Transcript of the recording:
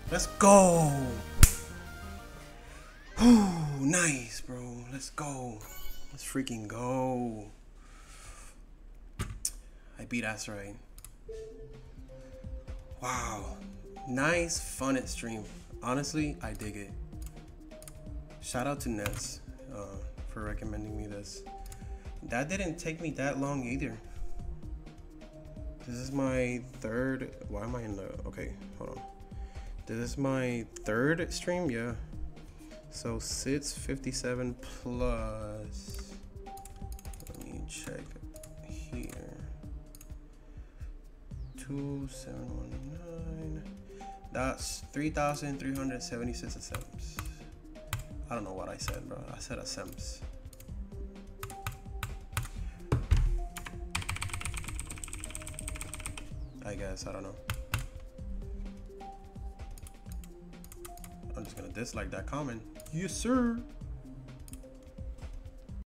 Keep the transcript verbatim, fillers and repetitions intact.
Let's go. Oh, nice, bro. Let's go. Let's freaking go. I beat AZURITE. Wow. Nice, fun at stream. Honestly, I dig it. Shout out to Nets uh, for recommending me this. That didn't take me that long either. This is my third. Why am I in the? Okay, hold on. This is my third stream, yeah. So six fifty-seven plus. Let me check here. two seven one nine. That's three thousand three hundred seventy-six attempts. I don't know what I said, bro. I said attempts. I guess, I don't know. I'm just gonna dislike that comment. Yes, sir.